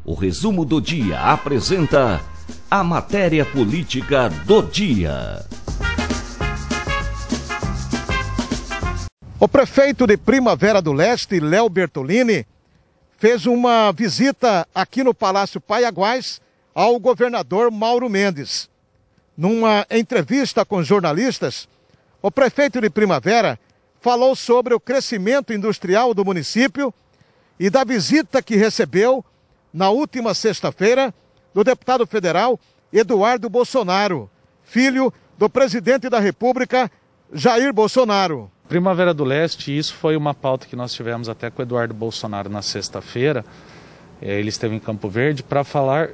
O Resumo do Dia apresenta a matéria política do dia. O prefeito de Primavera do Leste, Léo Bertolini, fez uma visita aqui no Palácio Paiaguás ao governador Mauro Mendes. Numa entrevista com jornalistas, o prefeito de Primavera falou sobre o crescimento industrial do município e da visita que recebeu na última sexta-feira do deputado federal Eduardo Bolsonaro, filho do presidente da República, Jair Bolsonaro. Primavera do Leste, isso foi uma pauta que nós tivemos até com o Eduardo Bolsonaro na sexta-feira. Ele esteve em Campo Verde para falar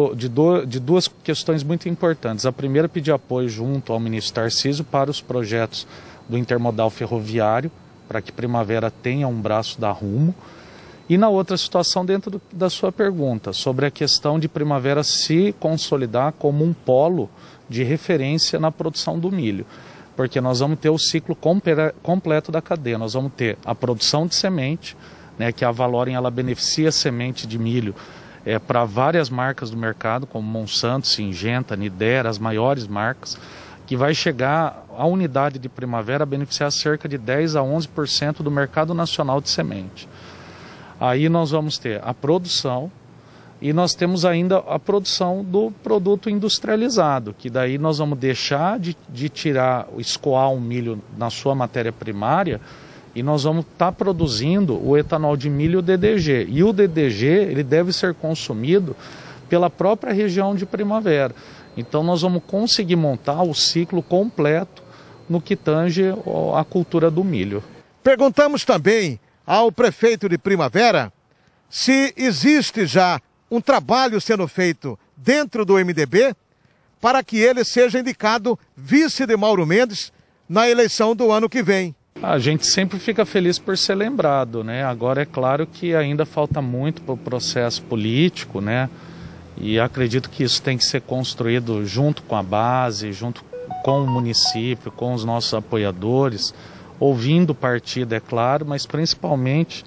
de duas questões muito importantes. A primeira, pedir apoio junto ao ministro Tarcísio para os projetos do intermodal ferroviário, para que Primavera tenha um braço da Rumo. E na outra situação, dentro da sua pergunta, sobre a questão de Primavera se consolidar como um polo de referência na produção do milho. Porque nós vamos ter o ciclo completo da cadeia. Nós vamos ter a produção de semente, né, que a Valorem ela beneficia a semente de milho para várias marcas do mercado, como Monsanto, Syngenta, Nidera, as maiores marcas, que vai chegar a unidade de Primavera a beneficiar cerca de 10 a 11% do mercado nacional de semente. Aí nós vamos ter a produção e nós temos ainda a produção do produto industrializado, que daí nós vamos deixar de escoar o milho na sua matéria primária e nós vamos estar produzindo o etanol de milho DDG. E o DDG ele deve ser consumido pela própria região de Primavera. Então nós vamos conseguir montar o ciclo completo no que tange a cultura do milho. Perguntamos também ao prefeito de Primavera se existe já um trabalho sendo feito dentro do MDB para que ele seja indicado vice de Mauro Mendes na eleição do ano que vem. A gente sempre fica feliz por ser lembrado, né? Agora é claro que ainda falta muito para o processo político, né? E acredito que isso tem que ser construído junto com a base, junto com o município, com os nossos apoiadores, ouvindo o partido, é claro, mas principalmente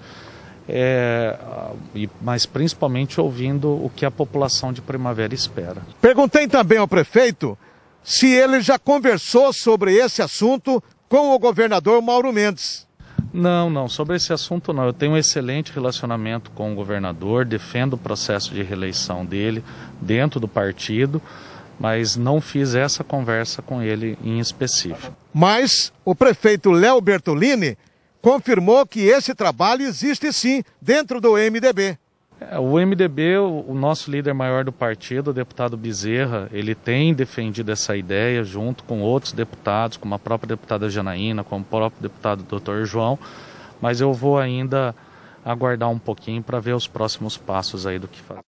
ouvindo o que a população de Primavera espera. Perguntei também ao prefeito se ele já conversou sobre esse assunto com o governador Mauro Mendes. Não, sobre esse assunto não. Eu tenho um excelente relacionamento com o governador, defendo o processo de reeleição dele dentro do partido, mas não fiz essa conversa com ele em específico. Mas o prefeito Léo Bertolini confirmou que esse trabalho existe sim dentro do MDB. O MDB, o nosso líder maior do partido, o deputado Bezerra, ele tem defendido essa ideia junto com outros deputados, como a própria deputada Janaína, como o próprio deputado Dr. João, mas eu vou ainda aguardar um pouquinho para ver os próximos passos aí do que fazer.